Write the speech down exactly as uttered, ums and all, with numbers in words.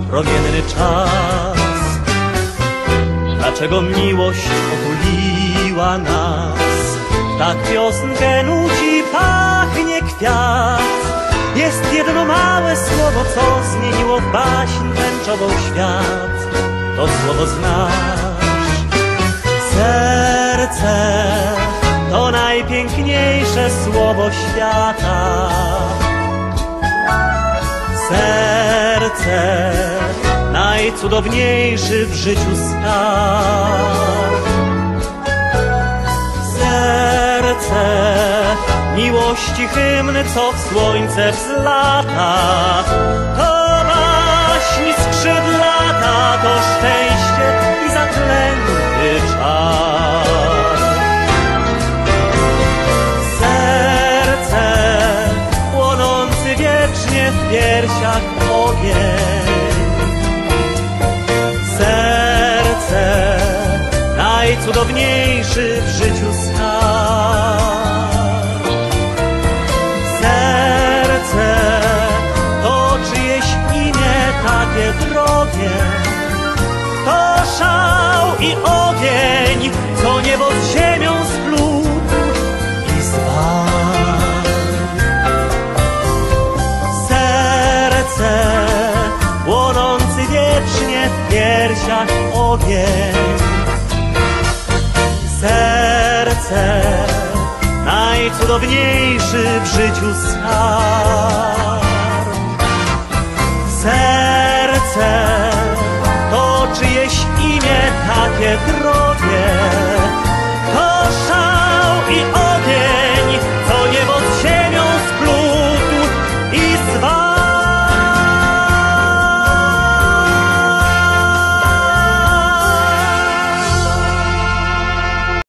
promienny czas. Dlaczego miłość otuliła nas? Tak piosenkę nudzi, pachnie kwiat. Jest jedno małe słowo, co zmieniło w baśń tęczową świat. To słowo znasz. Serce to najpiękniejsze słowo świata. Serce najcudowniejszy w życiu skarb. Serce miłości hymn, co w słońce wzlata. To baśń skrzydlata, to szczęście i zaklęty czar. Serce płonący wiecznie w piersiach ogień. Serce najcudowniejszy w życiu skarb. Serce to czyjeś imię takie drogie. To szał i ogień, co niebo z ziemią splótł i zwarł. Serce płonący wiecznie w piersiach ogień. Serce najcudowniejszy w życiu skarb. Serce to czyjeś imię takie drogie.